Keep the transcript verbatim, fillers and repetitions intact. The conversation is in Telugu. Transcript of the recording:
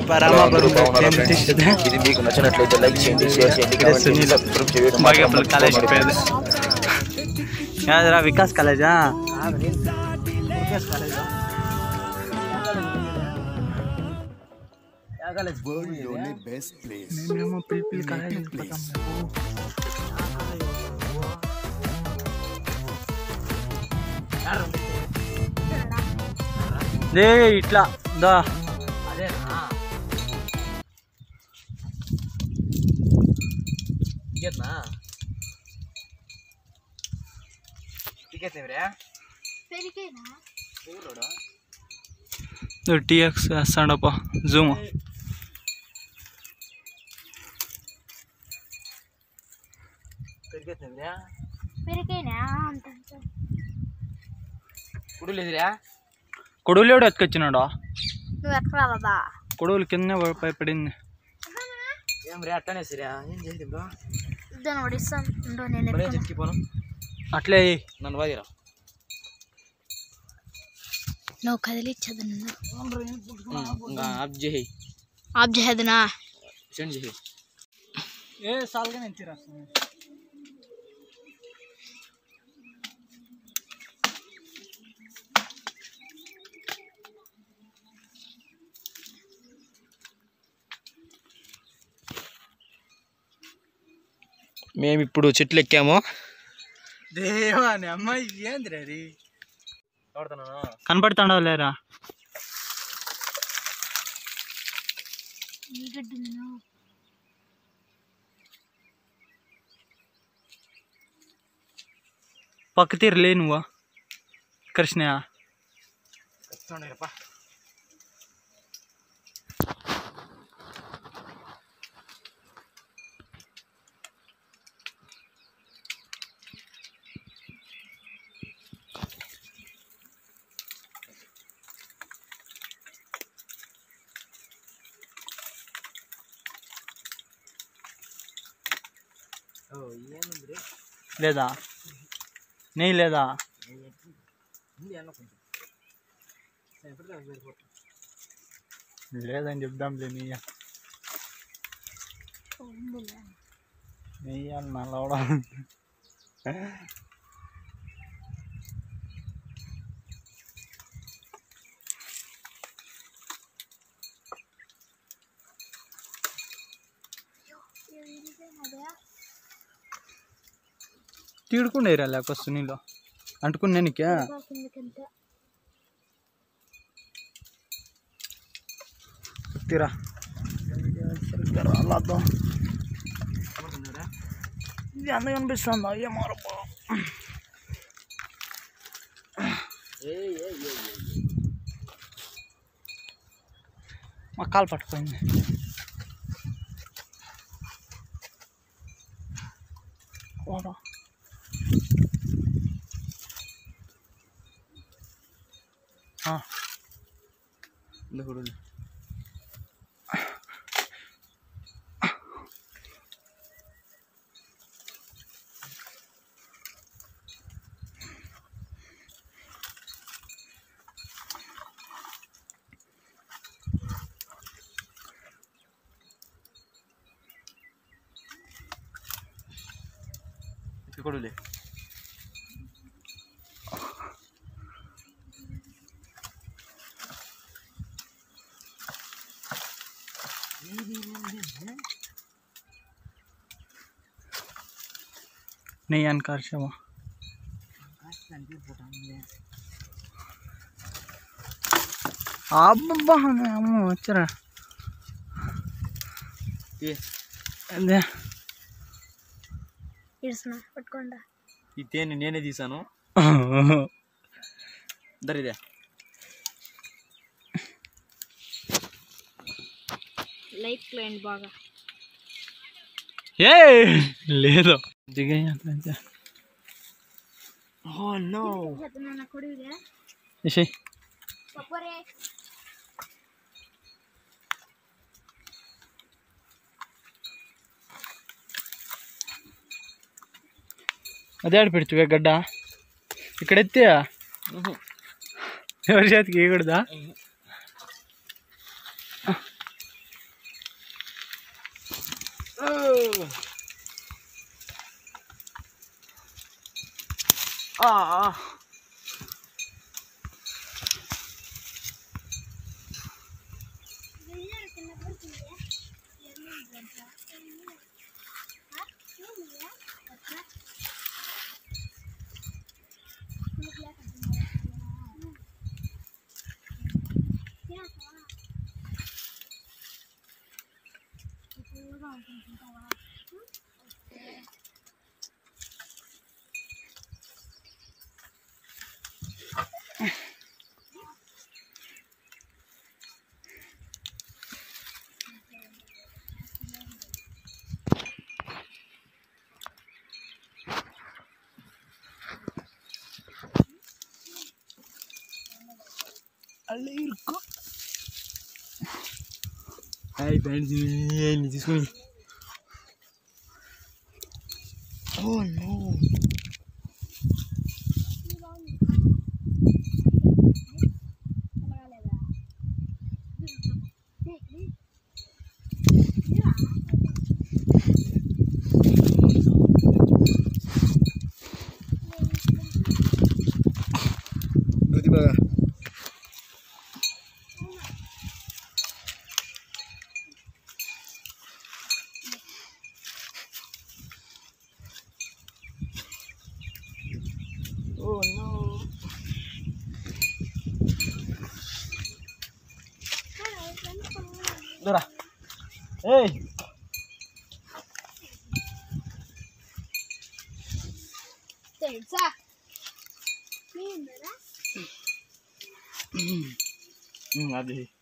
ఇది మీకు నచ్చినట్లయితే లైక్ చేయండి, షేర్ చేయండి, కామెంట్ చేయండి, సబ్స్క్రైబ్ చేయండి. బాగేపల్లి కాలేజ్ పేరు యాదరా వికాస్ కాలేజా? మేమేమో పిలిపిలి కాలేజ్ దే ఇట్లా దా టీఎక్స్ వేస్తాడప్ప జూమ్ కొడువులేడు ఎత్తుకొచ్చినాడా? కొడువులు కింద పడింది. అట్లే నన్ను వాదిరా నువ్వు కదిలిచ్చదు ఆప్ చేయి ఆప్ చేదనా సెండ్ చేయి. ఏ సాల్గా నేను తీరా మేము ఇప్పుడు చెట్లు ఎక్కాము. దేవాని అమ్మాయి ఏంది రీ కనపడుతుండవు లేరా? పక్క తీరలే నువ్వు కృష్ణ లేదా నెయ్యి లేదా? లేదని చెప్దాంలే. నెయ్య నెయ్యి అని నల్లవడం తీడుకుండేరా లేక సునీలో అంటుకున్నా నీకే తీరా అలాద్దాం. ఇది అంత కనిపిస్తుందా? ఏమారబ్బా మా కాలు పట్టుకోండి. ఓరా చూడండి కొడులే नहीं अनकार शवा आप बहाने हम चरा ये అదే ఇర్సనా పట్టుకోండా. ఈ తేనె నేనే తీసాను. దరిదే లైక్ క్లైంట్ బాగా ఏ లేదు దిగయ్యా. ఓ నో నా కొడుకులే ఇషే పప్పరే అదే ఆడ పెడుతువే గడ్డ ఇక్కడ ఎత్తే ఎవరి చేతికి వేయకూడదా? అల్లే ఇరుకో. హాయ్ ఫ్రెండ్స్, ఏంటి తీసుకుని. ఓ నో, గుర్తు బాగా. Oh no. Dora. Hey. తెలుసా ఏందరా అది